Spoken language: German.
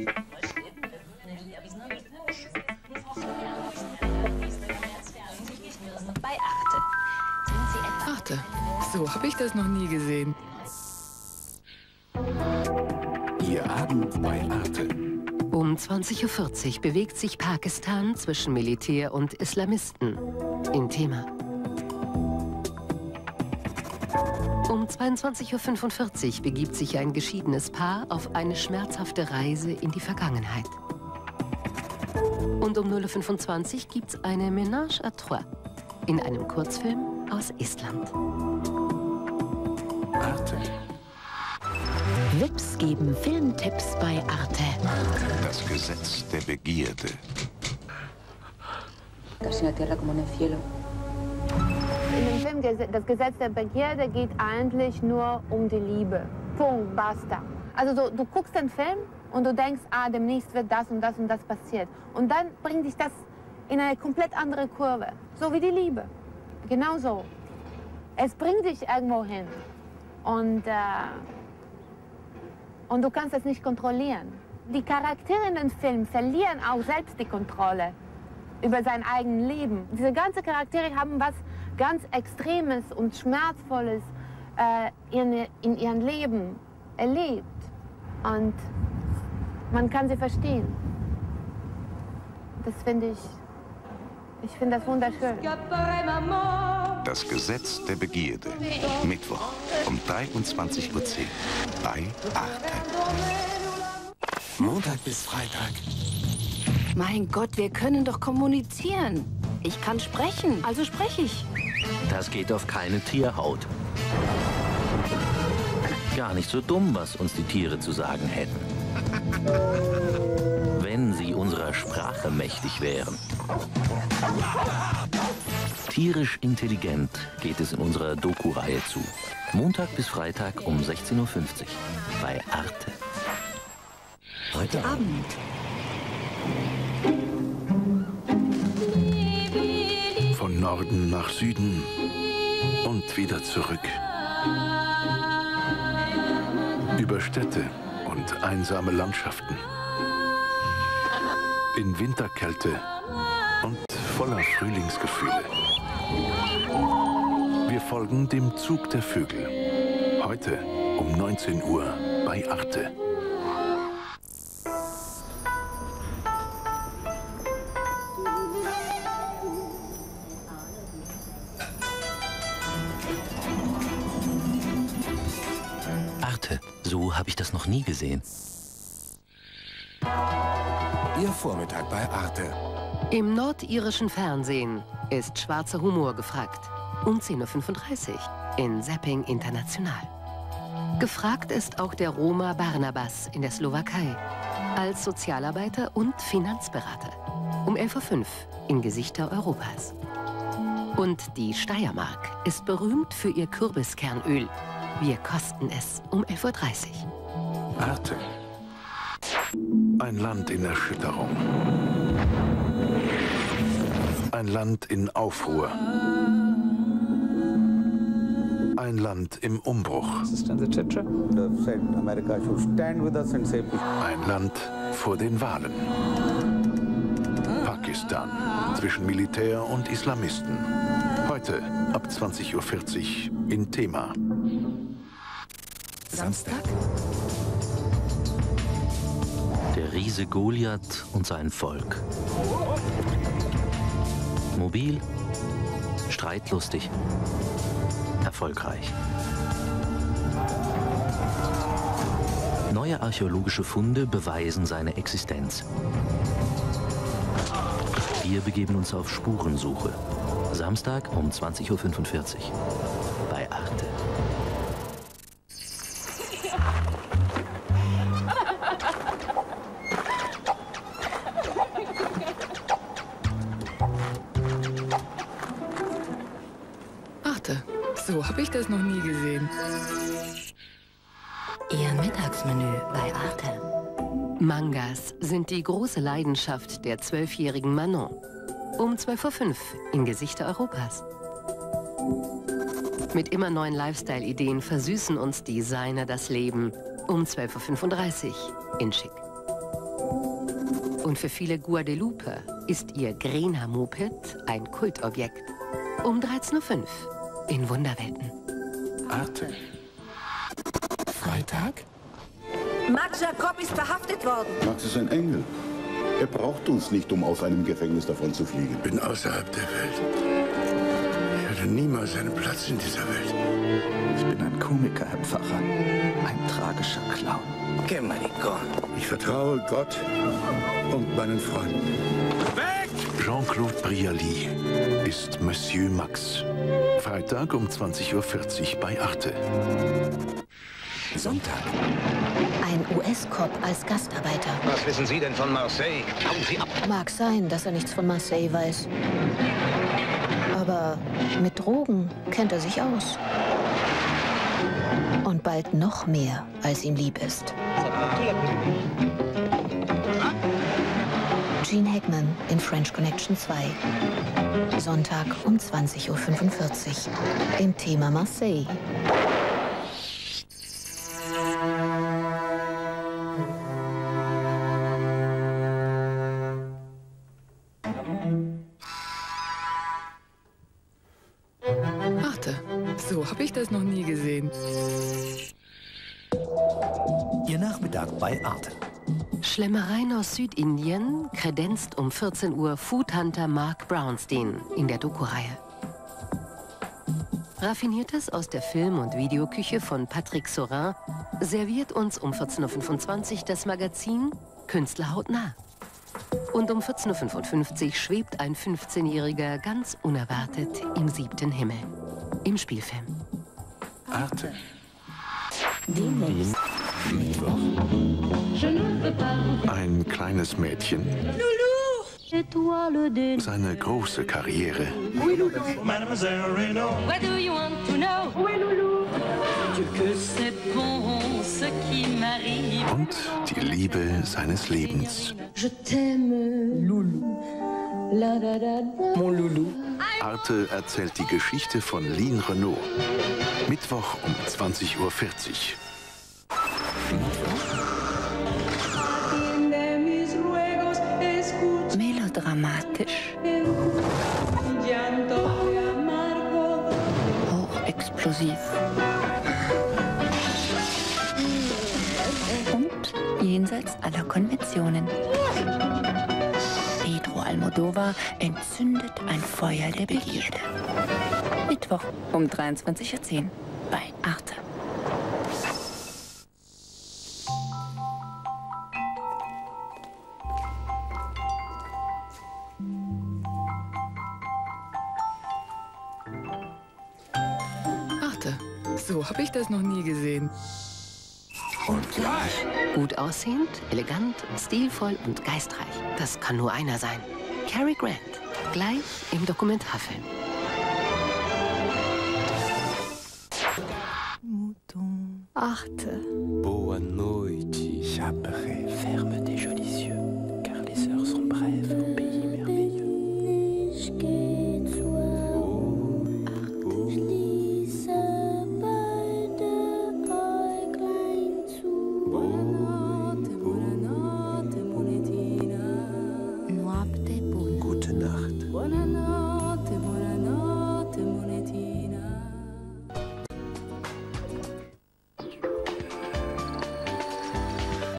Bei Arte. Sind Sie etwa... Arte, so habe ich das noch nie gesehen. Ihr Abend bei Arte. Um 20:40 Uhr bewegt sich Pakistan zwischen Militär und Islamisten. In Thema. Um 22:45 Uhr begibt sich ein geschiedenes Paar auf eine schmerzhafte Reise in die Vergangenheit. Und um 0:25 Uhr gibt's eine Ménage à trois in einem Kurzfilm aus Estland. Arte. Wips geben Filmtipps bei Arte. Das Gesetz der Begierde. In dem Film Das Gesetz der Begierde geht eigentlich nur um die Liebe. Punkt, basta. Also du guckst den Film und du denkst, ah, demnächst wird das und das und das passiert. Und dann bringt dich das in eine komplett andere Kurve. So wie die Liebe. Genau so. Es bringt dich irgendwo hin. Und du kannst es nicht kontrollieren. Die Charaktere in dem Film verlieren auch selbst die Kontrolle über sein eigenes Leben. Diese ganzen Charaktere haben was ganz Extremes und Schmerzvolles in ihrem Leben erlebt. Und man kann sie verstehen. Das finde ich finde das wunderschön. Das Gesetz der Begierde. Mittwoch um 23:10 Uhr bei Arte. Montag bis Freitag. Mein Gott, wir können doch kommunizieren. Ich kann sprechen, also spreche ich. Das geht auf keine Tierhaut. Gar nicht so dumm, was uns die Tiere zu sagen hätten. Wenn sie unserer Sprache mächtig wären. Tierisch intelligent geht es in unserer Doku-Reihe zu. Montag bis Freitag um 16:50 Uhr bei Arte. Heute Abend. Von Norden nach Süden und wieder zurück. Über Städte und einsame Landschaften. In Winterkälte und voller Frühlingsgefühle. Wir folgen dem Zug der Vögel. Heute um 19 Uhr bei Arte. Arte, so habe ich das noch nie gesehen. Ihr Vormittag bei Arte. Im nordirischen Fernsehen ist schwarzer Humor gefragt. Um 10:35 Uhr in Zapping International. Gefragt ist auch der Roma Barnabas in der Slowakei als Sozialarbeiter und Finanzberater. Um 11:05 Uhr in Gesichter Europas. Und die Steiermark ist berühmt für ihr Kürbiskernöl. Wir kosten es um 11:30 Uhr. Arte. Ein Land in Erschütterung. Ein Land in Aufruhr. Ein Land im Umbruch. Ein Land vor den Wahlen. Pakistan zwischen Militär und Islamisten. Heute ab 20:40 Uhr in Thema. Samstag? Der Riese Goliath und sein Volk. Mobil, streitlustig, erfolgreich. Neue archäologische Funde beweisen seine Existenz. Wir begeben uns auf Spurensuche. Samstag um 20:45 Uhr bei Arte. Arte, so habe ich das noch nie gesehen. Ihr Mittagsmenü bei Arte. Mangas sind die große Leidenschaft der 12-jährigen Manon. Um 12:05 Uhr in Gesichter Europas. Mit immer neuen Lifestyle-Ideen versüßen uns Designer das Leben. Um 12:35 Uhr in Schick. Und für viele Guadelouper ist ihr Grena Moped ein Kultobjekt. Um 13:05 Uhr in Wunderwelten. Arte. Freitag? Max Jacob ist verhaftet worden. Max ist ein Engel. Er braucht uns nicht, um aus einem Gefängnis davon zu fliegen. Ich bin außerhalb der Welt. Ich hatte niemals einen Platz in dieser Welt. Ich bin ein Komiker, Herr Pfarrer. Ein tragischer Clown. Ich vertraue Gott und meinen Freunden. Weg! Jean-Claude Brialy ist Monsieur Max. Freitag um 20:40 Uhr bei Arte. Sonntag. Ein US-Cop als Gastarbeiter. Was wissen Sie denn von Marseille? Hauen Sie ab! Mag sein, dass er nichts von Marseille weiß. Aber mit Drogen kennt er sich aus. Und bald noch mehr, als ihm lieb ist. Gene Hackman in French Connection 2. Sonntag um 20:45 Uhr. Im Thema Marseille. Arte, so habe ich das noch nie gesehen. Ihr Nachmittag bei Arte. Schlemmereien aus Südindien kredenzt um 14 Uhr Foodhunter Mark Brownstein in der Doku-Reihe. Raffiniertes aus der Film- und Videoküche von Patrick Saurin serviert uns um 14:25 Uhr das Magazin Künstler hautnah. Und um 14:55 Uhr schwebt ein 15-Jähriger ganz unerwartet im 7. Himmel. Im Spielfilm. Arte. Demnächst. Ein kleines Mädchen. Seine große Karriere. What do you want to know? Dieu que c'est bon ce qui m'arrive. Und die Liebe seines Lebens. Je t'aime, Loulou. La da da da. Mon Loulou. Arte erzählt die Geschichte von Lynn Renault. Mittwoch um 20:40 Uhr. Melodramatisch. Hochexplosiv. Und jenseits aller Konventionen. Pedro Almodóvar entzündet ein Feuer der Begierde. Mittwoch um 23:10 Uhr bei Arte. Arte, so habe ich das noch nie gesehen. Und gleich. Gut aussehend, elegant, stilvoll und geistreich. Das kann nur einer sein. Cary Grant. Gleich im Dokumentarfilm. Arte. Boa noite. Chaperé. Ferme tes jolis yeux.